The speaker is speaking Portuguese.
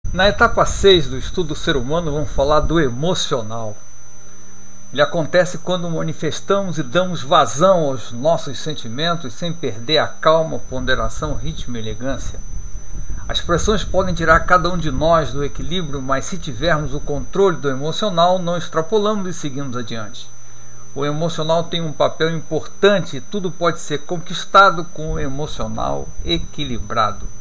Na etapa 6 do estudo do ser humano, vamos falar do emocional. Ele acontece quando manifestamos e damos vazão aos nossos sentimentos sem perder a calma, ponderação, ritmo e elegância. As pressões podem tirar cada um de nós do equilíbrio, mas se tivermos o controle do emocional, não extrapolamos e seguimos adiante. O emocional tem um papel importante e tudo pode ser conquistado com o emocional equilibrado.